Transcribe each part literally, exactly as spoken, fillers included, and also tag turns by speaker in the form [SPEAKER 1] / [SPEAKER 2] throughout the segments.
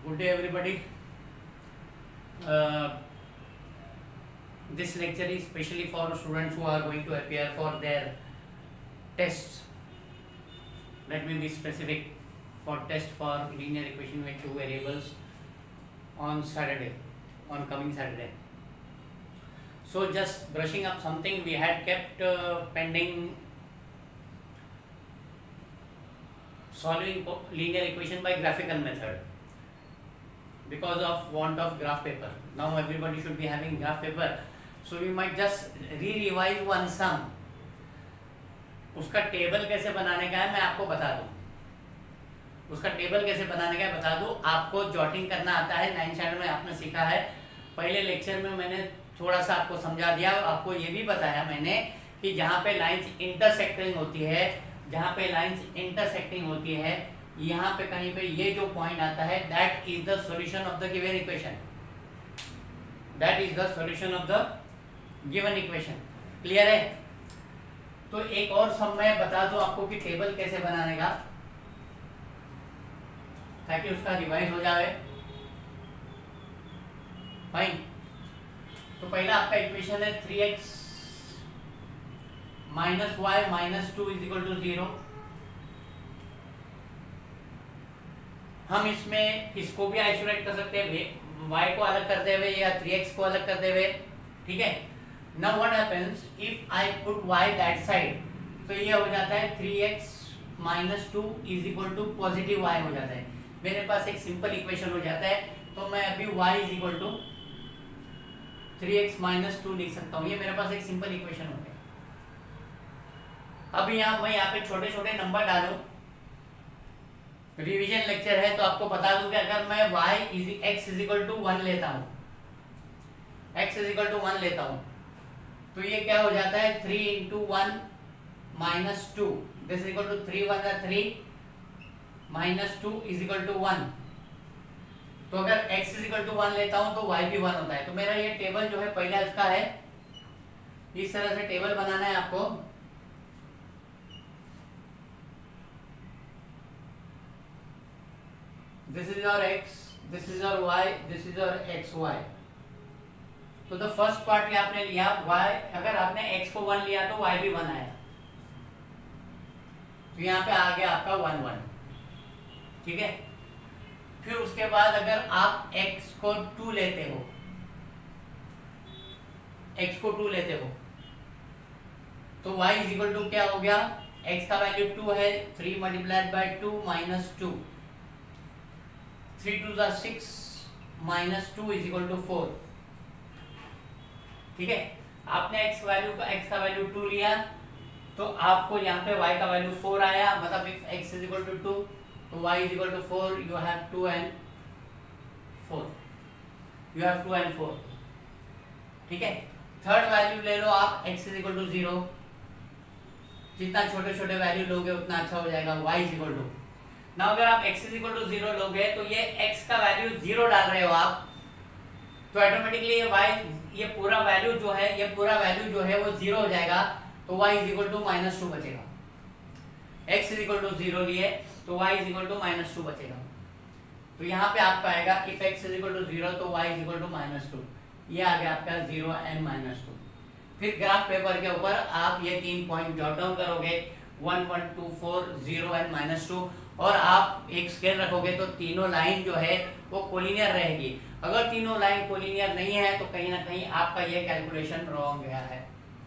[SPEAKER 1] Good day, everybody. Uh, this lecture is specially for students who are going to appear for their tests. Let me be specific, for test for linear equation with two variables on Saturday, on coming Saturday. So just brushing up something we had kept uh, pending, solving linear equation by graphical method because of want of graph paper. Now everybody should be having graph paper, so we might just re-revise one sum. उसका table कैसे बनाने का है मैं आपको बता दूं, उसका टेबल कैसे बनाने का है बता दूं। आपको जॉटिंग करना आता है, नाइन स्टैंडर्ड में आपने सीखा है। पहले लेक्चर में मैंने थोड़ा सा आपको समझा दिया, आपको ये भी बताया मैंने कि जहाँ पे लाइंस इंटरसेक्टिंग होती है, जहाँ पे लाइंस इंटरसेक्टिंग होती है, यहाँ पे कहीं पे ये जो पॉइंट आता है, that is the solution of the given equation, that is the solution of the given equation. Clear है? तो एक और सम मैं बता दूं आपको कि टेबल कैसे बनाने का, ताकि उसका रिवाइज हो जाए। फाइन। तो पहला आपका इक्वेशन है three x minus y minus two is equal to zero. हम इसमें इसको भी आइसोलेट कर सकते हैं, y को अलग करते हुए या थ्री एक्स को अलग करते हुए। ठीक है। Now what happens if I put y that side, तो ये हो जाता है three x minus two is equal to positive y हो जाता है। मेरे पास एक सिंपल इक्वेशन हो जाता है, तो मैं अभी y is equal to three x minus two लिख सकता हूँ। ये मेरे पास एक सिंपल इक्वेशन हो गया। अभी यहाँ मैं यहाँ पे छोटे छोटे नंबर डालूं, रिवीजन लेक्चर है तो आपको बता दूं कि अगर मैं y is x is equal to one लेता हूं, x is equal to one लेता हूं, तो ये क्या हो जाता है three into one minus two, this is equal to three one है three minus two is equal to one. तो अगर x is equal to one लेता हूं तो y भी वन होता है। तो मेरा ये टेबल जो है पहला इसका है, इस तरह से टेबल बनाना है आपको। This is your x, this is your y, this is your xy. तो द फर्स्ट पार्ट क्या आपने लिया y, अगर आपने x को वन लिया तो y भी वन आया, तो यहाँ पे आ गया आपका वन वन। ठीक है। फिर उसके बाद अगर आप x को टू लेते हो, x को टू लेते हो तो y इज इक्वल टू क्या हो गया, x का वैल्यू टू है, three multiplied by two minus two, three two ज़ा six minus two is equal to four. ठीक है। आपने x वैल्यू का x का वैल्यू टू लिया तो आपको यहाँ पे y का वैल्यू फोर आया, मतलब if x is equal to two तो y is equal to four, you have two and four, you have two and four. ठीक है। थर्ड वैल्यू ले लो आप, x is equal to zero, जितना छोटे छोटे वैल्यू लोगे उतना अच्छा हो जाएगा। y इज इक्वल टू, ना अगर आप x is equal to zero लोगे तो ये x का वैल्यू जीरो डाल रहे हो आप, तो ऑटोमेटिकली ये y, ये पूरा वैल्यू जो है, ये पूरा वैल्यू जो है वो जीरो हो जाएगा, तो y is equal to minus two बचेगा। x is equal to zero लिए तो y is equal to minus two बचेगा। तो यहाँ पे आपका आएगा if x is equal to zero तो y is equal to minus two, ये आ गया आपका जीरो एंड माइनस टू। फिर ग्राफ पेपर के ऊपर आप ये तीन पॉइंट जॉट डाउन करोगे, one one two four zero and minus to, और आप एक स्केल रखोगे तो तीनों लाइन जो है वो कोलिनियर रहेगी। अगर तीनों लाइन कोलिनियर नहीं है तो कहीं ना कहीं आपका ये कैलकुलेशन रॉन्ग गया है,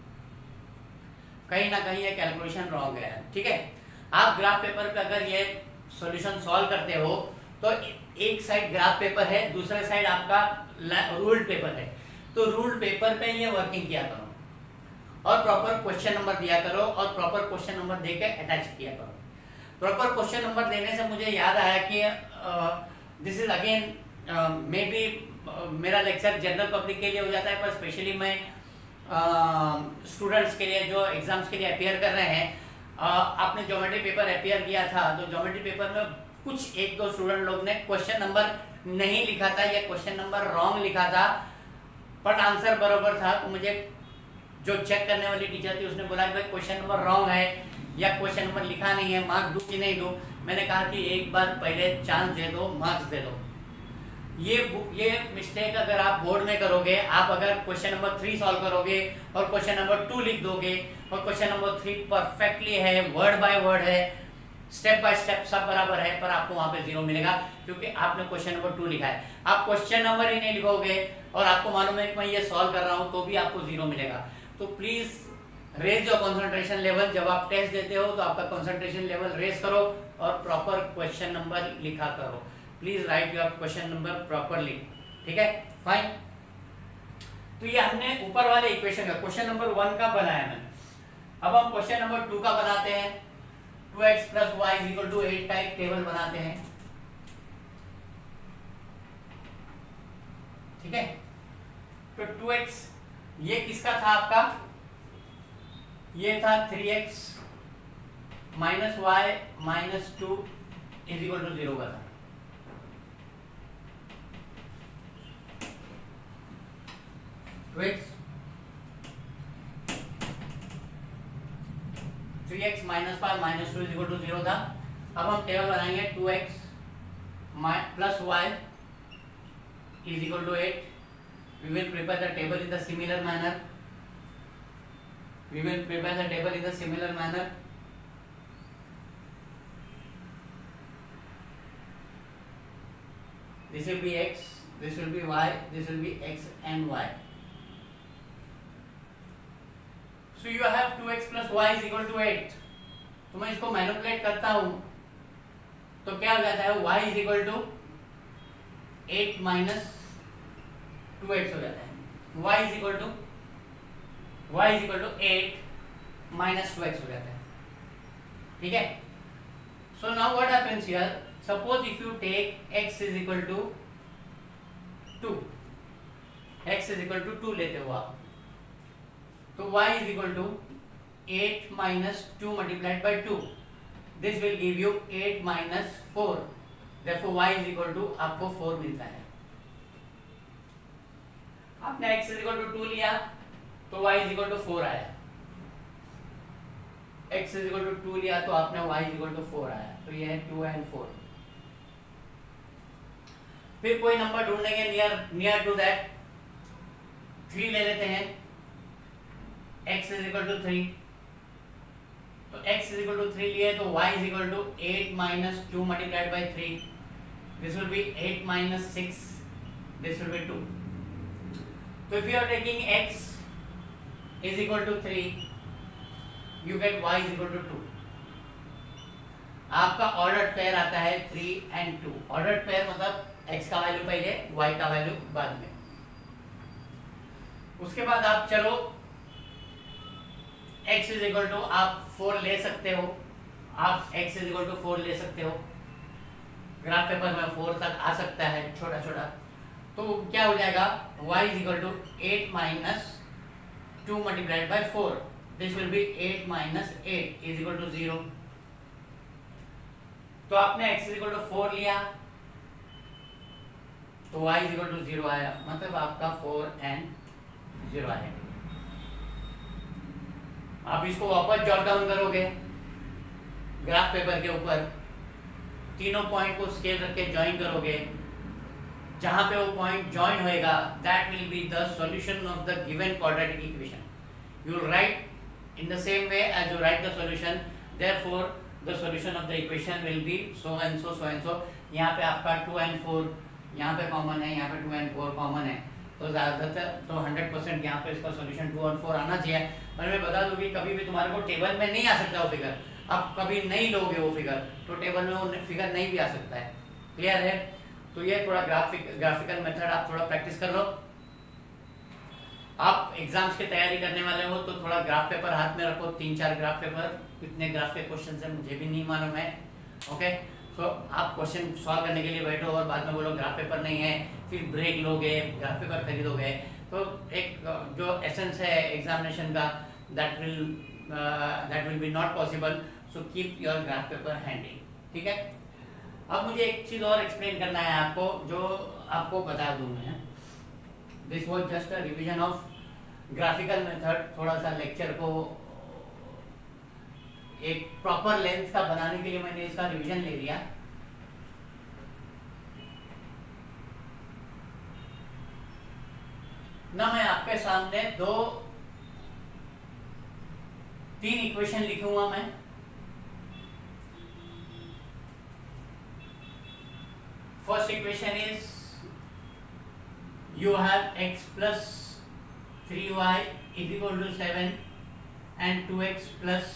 [SPEAKER 1] कहीं ना कहीं ये कैलकुलेशन रॉन्ग गया है। ठीक है। आप ग्राफ पेपर पे अगर ये सॉल्यूशन सॉल्व करते हो तो एक साइड ग्राफ पेपर है, दूसरे साइड आपका रूल्ड पेपर है, तो रूल्ड पेपर पे ये वर्किंग किया करो और प्रॉपर क्वेश्चन नंबर दिया करो और प्रॉपर क्वेश्चन नंबर देके अटैच किया करो। प्रॉपर क्वेश्चन नंबर देने से मुझे याद आया कि this is again maybe मेरा लेक्चर जनरल पब्लिक के लिए हो जाता है, पर स्पेशली मैं स्टूडेंट्स uh, के लिए जो एग्जाम्स के लिए अपियर कर रहे हैं। uh, आपने ज्योमेट्री पेपर अपियर किया था तो ज्योमेट्री पेपर में कुछ एक दो स्टूडेंट लोग ने क्वेश्चन नंबर नहीं लिखा था या क्वेश्चन नंबर रॉन्ग लिखा था, बट आंसर बरोबर था। तो मुझे जो चेक करने वाली टीचर थी उसने बोला कि भाई क्वेश्चन नंबर रॉन्ग है या क्वेश्चन नंबर लिखा नहीं है, मार्क्स दूं कि नहीं दूं। मैंने कहा कि एक बार पहले चांस दे दो, मार्क्स दे दो। ये ये मिस्टेक अगर आप बोर्ड में करोगे, आप अगर क्वेश्चन नंबर थ्री सॉल्व करोगे और क्वेश्चन नंबर टू लिख दोगे और क्वेश्चन नंबर थ्री परफेक्टली है, वर्ड बाय वर्ड है, स्टेप बाय स्टेप सब बराबर है, पर आपको वहां पे जीरो मिलेगा क्योंकि आपने क्वेश्चन नंबर टू लिखा है। आप क्वेश्चन नंबर ही नहीं लिखोगे और आपको मालूम है कि मैं ये सॉल्व कर रहा हूं तो भी आपको जीरो मिलेगा। तो please raise your concentration level. जब आप टेस्ट देते हो तो आपका कंसंट्रेशन लेवल रेज करो और प्रॉपर क्वेश्चन नंबर लिखा करो। Please write your question number properly, ठीक है, फाइन। तो ये हमने ऊपर वाले इक्वेशन का क्वेश्चन नंबर वन का बनाया मैंने। अब हम क्वेश्चन नंबर टू का बनाते हैं। Two x plus y is equal to eight का एक टेबल बनाते हैं, ठीक है। तो टू एक्स ये किसका था आपका, ये था three x minus y minus two is equal to zero का था। Two x three x minus five minus two is equal to zero था। अब हम टेबल बनाएंगे two x plus y is equal to eight. We will prepare the table in the similar manner. We will prepare the table in the similar manner. This will be x, this will be y, this will be x and y. So you have two x plus y is equal to eight. तो मैं इसको manipulate करता हूं तो क्या हो जाता है, y is equal to eight minus two x हो जाता है। y is equal to y is equal to eight minus two x हो जाता है, ठीक है। So now what happens here, suppose if you take x is equal to two, x is equal to two लेते हो आप, तो y is equal to eight minus two multiplied by two, this will give you eight minus four, therefore y is equal to आपको four मिलता है। आपने x is equal to two लिया तो y is equal to four आया, x is equal to two लिया तो आपने y is equal to four आया, तो ये है टू एंड फोर। फिर कोई नंबर ढूंढेंगे near near to that, three ले लेते हैं, x is equal to three, तो x is equal to three लिए तो y is equal to eight minus two multiplied by three, this will be eight minus six, this will be two. So if you are taking x is equal to three, you get y is equal to two. आपका ordered pair आता है three and to. Ordered pair मतलब x का value पहले, y का value बाद में। उसके बाद आप चलो x is equal to आप फोर ले सकते हो, आप x is equal to four ले सकते हो, ग्राफ पेपर में फोर तक आ सकता है छोटा छोटा। तो क्या हो जाएगा, y is equal to eight minus two multiplied by four, this will be eight minus eight is equal to zero. तो आपने x is equal to four लिया तो y is equal to zero आया, मतलब आपका फोर एंड जीरो आएगा। आप इसको वापस जॉट डाउन करोगे ग्राफ पेपर के ऊपर, तीनों पॉइंट को स्केल रख के ज्वाइन करोगे, जहां पे वो पॉइंट ज्वाइन होएगा that will be the solution of the given quadratic equation. You will write in the same way as you write the solution, therefore the solution of the equation will be so and so so and so. यहाँ पे आपका to and four यहाँ पे common है, यहाँ पे to and four common है, तो ज़्यादातर तो हंड्रेड परसेंट यहाँ पे इसका सॉल्यूशन टू और फोर आना चाहिए। पर मैं बता दूँ कि कभी भी तुम्हारे को टेबल में नहीं आ सकता वो फिगर, आप कभी नहीं लोगे वो फिगर तो टेबल में वो फिगर नहीं भी आ सकता है। क्लियर है? तो ये थोड़ा ग्राफिक ग्राफिकल मेथड आप थोड़ा प्रैक्टिस कर लो। आप एग्जाम्स की तैयारी करने वाले हो तो थोड़ा ग्राफ पेपर हाथ में रखो, तीन चार ग्राफ पेपर, कितने ग्राफ के क्वेश्चन है मुझे भी नहीं मालूम है। ओके, तो आप क्वेश्चन सॉल्व करने के लिए बैठो और बाद में बोलो ग्राफ पेपर नहीं है, फिर ब्रेक लोगे, ग्राफ पेपर खरीदोगे, तो एक जो एसेंस है एग्जामिनेशन का that will that will be not possible. So keep your graph paper handy, ठीक है। अब मुझे एक चीज और एक्सप्लेन करना है आपको, जो आपको बता दूं मैं। This was just a revision of graphical method, थोड़ा सा लेक्चर को एक प्रॉपर लेंथ का बनाने के लिए मैंने इसका रिवीजन ले लिया। ना मैं आपके सामने दो तीन इक्वेशन लिखूंगा मैं। First equation is you have x plus three y is equal to seven and two x plus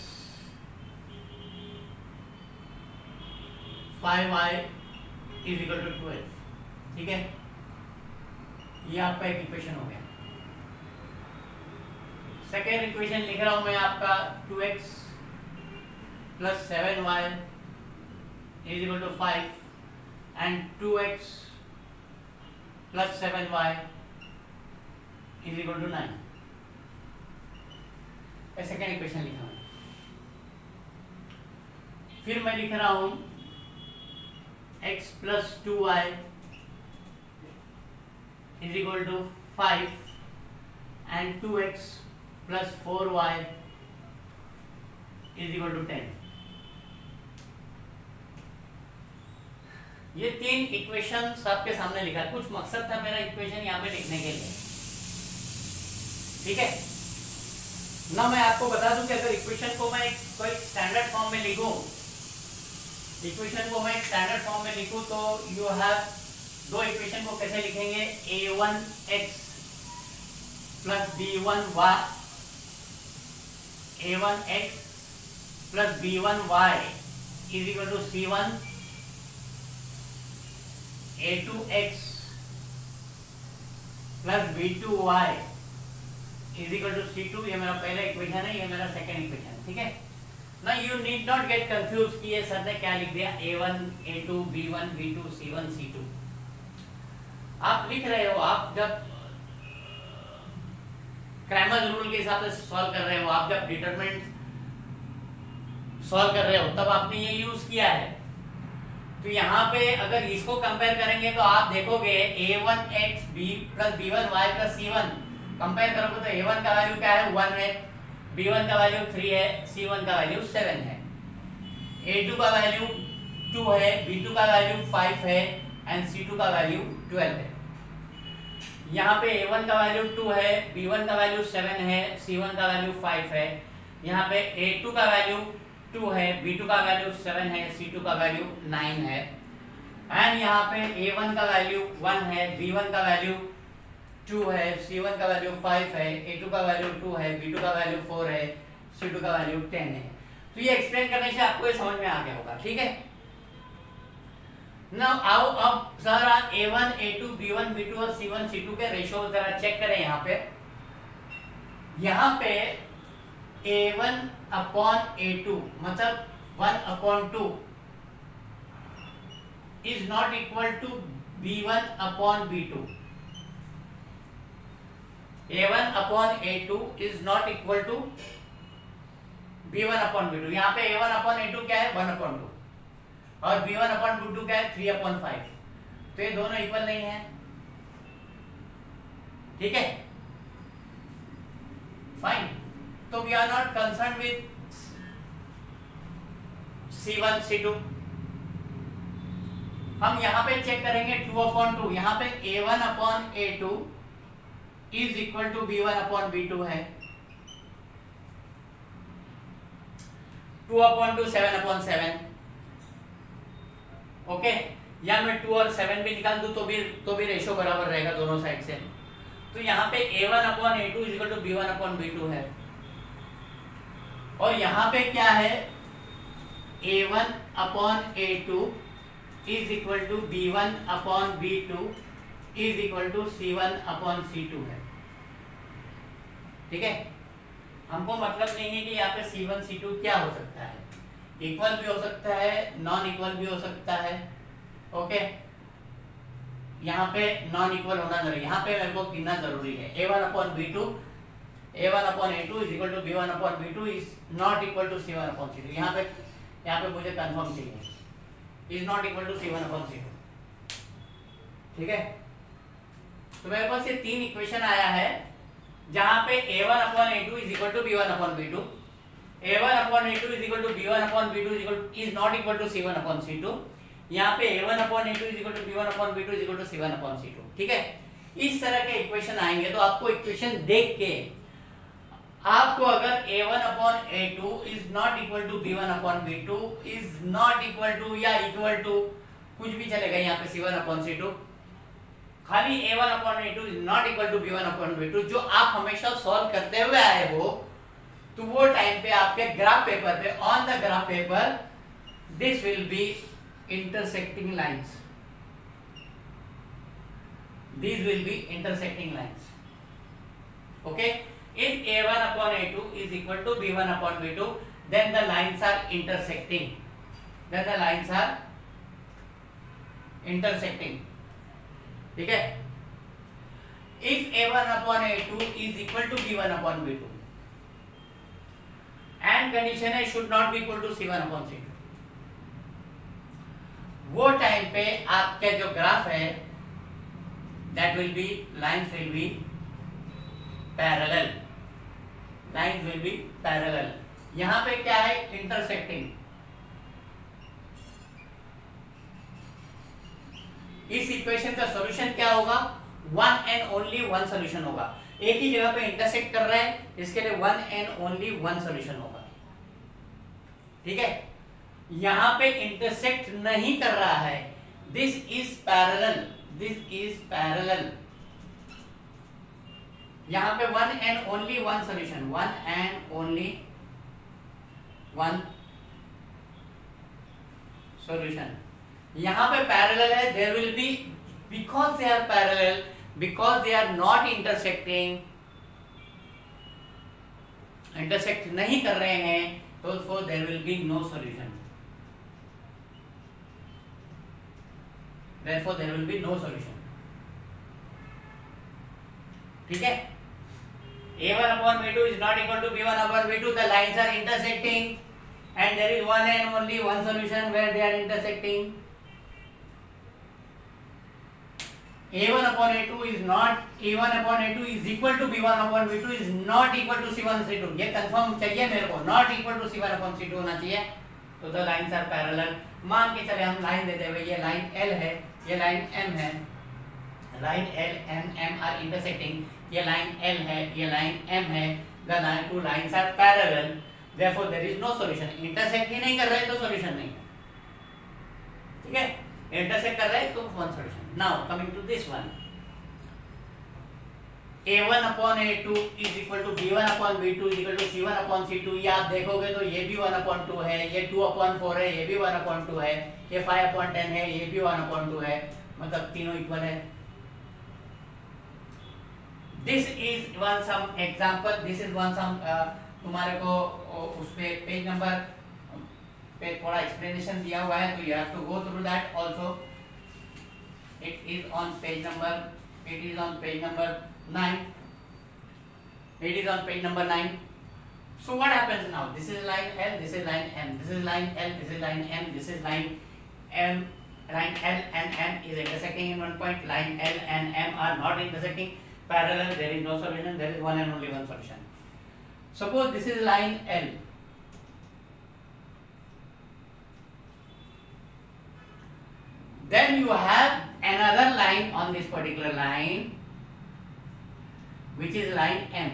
[SPEAKER 1] five y is equal to twelve। ठीक है, ये आपका एक इक्वेशन हो गया। सेकेंड इक्वेशन लिख रहा हूं मैं आपका two x plus seven y is equal to five and two x plus seven y is equal to nine. Second equation लिखा हूं। फिर मैं लिख रहा हूं x plus two y is equal to five and two x plus four y is equal to ten. ये तीन equations आपके सामने लिखा है। कुछ मकसद था मेरा इक्वेशन यहाँ पे लिखने के लिए, ठीक है ना। मैं आपको बता दूं कि अगर इक्वेशन को मैं कोई स्टैंडर्ड फॉर्म में लिखूं, इक्वेशन को मैं स्टैंडर्ड फॉर्म में लिखूं तो यू हैव दो इक्वेशन को कैसे लिखेंगे, a one x plus b one y, a one x plus b one y is equal to c one, a two x plus b two y is equal to c two. ये मेरा पहला equation है, ये मेरा second equation, ठीक है ना। You need not get confuse कि ये सर ने क्या लिख दिया, a one a two b one b two c one c two. आप लिख रहे हो, आप जब क्रैमर रूल के हिसाब से सॉल्व कर रहे हो, आप जब डिटरमिनेंट सॉल्व कर रहे हो तब आपने ये यूज किया है। तो यहाँ पे अगर इसको कंपेयर करेंगे तो आप देखोगे a one x b plus b one y plus c one compare करोगे तो ए वन का वैल्यू क्या है, वन है, बी वन का वैल्यू थ्री है, सी वन का वैल्यू सेवन है, ए टू का वैल्यू टू है, बी टू का वैल्यू फाइव है एंड सी टू का वैल्यू ट्वेल्व है। यहाँ पे ए वन का वैल्यू टू है, बी वन का वैल्यू सेवन है, सी वन का वैल्यू फाइव है। यहाँ पे ए टू का वैल्यू टू है, बी टू का वैल्यू सेवन है, सी टू का वैल्यू नाइन है एंड यहाँ पे ए वन का वैल्यू वन है, बी वन का वैल्यू टू है, सी वन का वैल्यू फाइव है, ए टू का वैल्यू टू है, बी टू का वैल्यू फोर है, सी टू का वैल्यू टेन है। तो ये एक्सप्लेन करने से आपको ये समझ में आ गया होगा, ठीक है ना। आओ अब जरा a one a two b one b two और सी वन सी टू के रेशियो जरा चेक करें। यहाँ पे यहाँ पे a one upon a two मतलब one upon two is not equal to b one upon b two. A one upon a two is not equal to b one upon b two. यहाँ पे a one upon a two क्या है, one upon to और b one upon b two क्या है, three upon five. तो ये दोनों इक्वल नहीं है, ठीक है फाइन। तो we are not concern with c one c two. हम यहां पे चेक करेंगे टू अपॉन टू। यहाँ पे a one upon a two is equal to b one upon b two है, two upon two seven upon seven, okay. या मैं to और सेवन भी निकाल दूं तो भी तो भी रेशियो बराबर रहेगा दोनों साइड से। तो यहाँ पे a one upon a two is equal to b one upon b two है और यहाँ पे क्या है, a one upon a two is equal to b one upon b two is equal to c one upon c two है, ठीक है। हमको मतलब नहीं है कि यहाँ पे सी वन सी टू क्या हो सकता है, इक्वल भी हो सकता है, नॉन इक्वल भी हो सकता है, ओके। यहाँ पे नॉन इक्वल होना जरूरी, यहाँ पे मेरे को गिनना जरूरी है। A one upon b two a one upon a two is equal to b one upon b two is not equal to c one upon c two. यहाँ पे यहाँ पे मुझे कंफर्म चाहिए, is not equal to c one upon c two, ठीक है। तो मेरे पास ये तीन इक्वेशन आया है जहां पे a one upon a two is equal to b one upon b two, a one upon a two is equal to b one upon b two is not equal to c one upon c two. यहाँ पे a one upon a two is equal to b one upon b two is equal to c one upon c two, ठीक है। इस तरह के equation आएंगे तो आपको इक्वेशन देख के आपको अगर a one upon a two is not equal to b one upon b two is not equal to या इक्वल टू कुछ भी चलेगा यहाँ पे c one upon c two, खाली a one upon a two is not equal to b one upon b two जो आप हमेशा सॉल्व करते हुए आए हो, तो वो टाइम पे आपके ग्राफ पेपर पे on the graph paper this will be intersecting lines, these will be intersecting lines. Okay, if a one upon a two is equal to b one upon b two, then the lines are intersecting, then the lines are intersecting. ठीक है, if a one upon a two is equal to b one upon b two and condition है should not be equal to c one upon c two, वो time पे आपका जो graph है that will be lines will be parallel, lines will be parallel. यहां पे क्या है, intersecting. इस इक्वेशन का सॉल्यूशन क्या होगा, one and only one solution होगा, एक ही जगह पे इंटरसेक्ट कर रहा है, इसके लिए one and only one solution होगा। ठीक है, यहां पे इंटरसेक्ट नहीं कर रहा है, this is parallel, this is parallel, यहां पे one and only one solution, one and only one solution. यहां पे पैरेलल है, there will be, because they are parallel, because they are not intersecting, intersect नहीं कर रहे हैं, तो for there will be no solution, therefore there will be no solution. ठीक है, a one upon b two is not equal to b one upon b two, the lines are intersecting and there is one and only one solution where they are intersecting. a one upon a two is not, a one upon a two is equal to b one upon b two is not equal to c one c two, ये confirm चाहिए मेरे को, not equal to c one upon c two होना चाहिए, तो the lines are parallel। मान के चले हम लाइन देते हुए, ये लाइन L है, ये लाइन M है, line L M M are intersecting, ये लाइन L है, ये लाइन M है, the line two lines are parallel, therefore there is no solution. Intersect ही नहीं कर रहे तो सॉल्यूशन नहीं है। ठीक है, इंटरसेक्ट कर रहे तो one solution. Now coming to this one, a one upon a two is equal to b one upon b two is equal to c one upon c two, ये आप देखोगे तो ये भी वन upon टू है, ये to upon four है, ये भी वन upon टू है, ये फाइव upon टेन है, ये भी वन upon टू है, मतलब तीनों इक्वल है। This is one some example, this is one some uh, तुम्हारे को उस पे पेज नंबर पे थोड़ा एक्सप्लेनेशन दिया हुआ है, तो you have to go through that also. It is on page number, it is on page number nine. It is on page number nine. So what happens now? This is line L, this is line M, this is line L, this is line M, this is line M. Line L and M is intersecting in one point. Line L and M are not intersecting. Parallel, there is no solution. There is one and only one solution. Suppose this is line L. Then you have another line on this particular line, which is line M.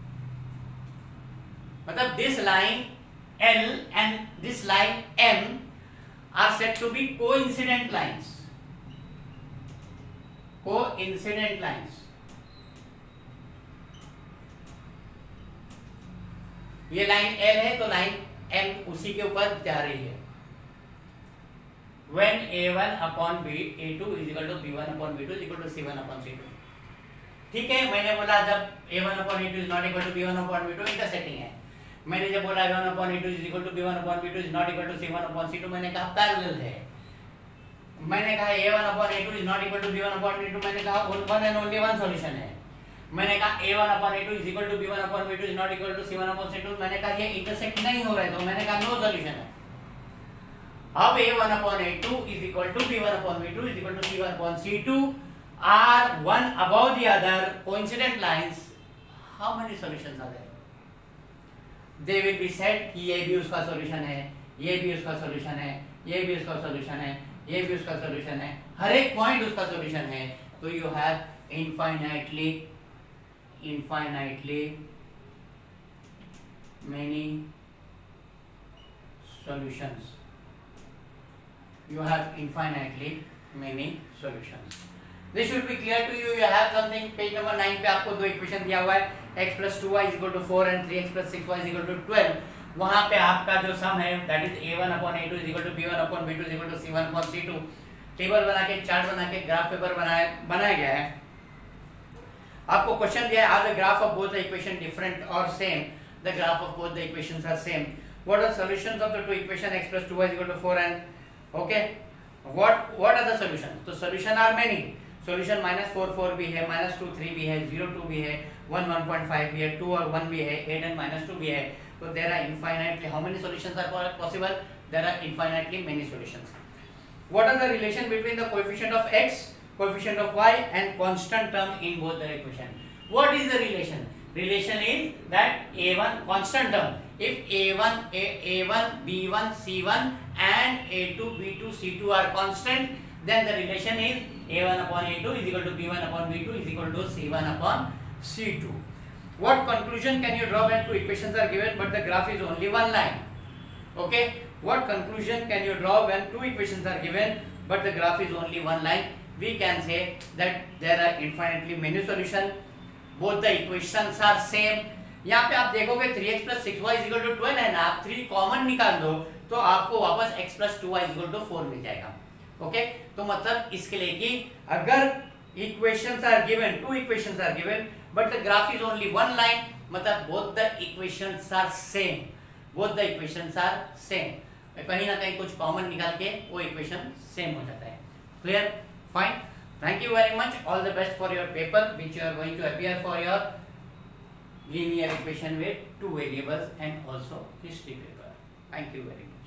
[SPEAKER 1] मतलब this line L and this line M are said to be coincident lines. Coincident lines. ये line L है तो line M उसी के ऊपर जा रही है। When a one upon b a two is equal to b one upon b two is equal to c one upon c two. ठीक है, मैंने बोला जब a one upon a two is not equal to b one upon b two intersecting है। मैंने जब बोला a one upon a two is equal to b one upon b two is not equal to c one upon c two, मैंने कहा parallel है। मैंने कहा a one upon a two is not equal to b one upon b two, मैंने कहा one and only one solution है। मैंने कहा a one upon a two is equal to b one upon b two is not equal to c one upon c two, मैंने कहा ये intersect नहीं हो रहा है, तो मैंने कहा नो सॉल्यूशन है। अब a one upon a two is equal to b one upon b two is equal to c one upon c two are one above the other coincident lines. How many solutions are there? They will be said कि ये भी उसका solution है, ये भी उसका solution है, ये भी उसका सॉल्यूशन है, ये भी उसका सॉल्यूशन है, हर एक पॉइंट उसका सॉल्यूशन है। तो you have infinitely infinitely many solutions. You have infinitely many solutions. This should be clear to you. You have something, page number nine पे आपको दो इक्वेशन दिया हुआ है, x plus two y is equal to four and three x plus six y is equal to twelve. वहां पे आपका जो सम है that is a one upon a two is equal to b one upon b two is equal to c one upon c two. Table बना के, chart बना के, graph paper बनाया बनाया गया है. आपको क्वेश्चन दिया है, are the graph of both the equation different or same? The graph of both the equations are same. What are solutions of the two equation x plus two y is equal to four and okay? What what are the solutions? तो solution are many. Solution minus four four भी है, minus to three भी है, zero to भी है, one one point five भी है, to और वन भी है, एट and minus टू भी है. So there are infinitely how many solutions are possible? There are infinitely many solutions. What are the relation between the coefficient of x, coefficient of y and constant term in both the equation? What is the relation? Relation is that a one constant term. If a one, a, a1, b one, c one and a two, b two, c two are constant, then the relation is a one upon a two is equal to b one upon b two is equal to c one upon c two. What conclusion can you draw when two equations are given but the graph is only one line? Okay, what conclusion can you draw when two equations are given but the graph is only one line? We can say that there are infinitely many solutions. Both the equations are same. यहाँ पे आप देखोगे three x plus six y is equal to twelve है ना, आप three common निकाल दो तो आपको वापस x plus two y is equal to four मिल जाएगा. ओके, तो मतलब इसके लिए कि अगर equations are given, two equations are given but the graph is only one line, मतलब both the equations are same. Both the equations are same. कहीं ना कहीं कुछ कॉमन निकाल के वो इक्वेशन सेम हो जाता है. Clear? Fine. Thank you very much. All the best for your paper which you are going to appear for your linear equation with two variables and also history paper. Thank you very much.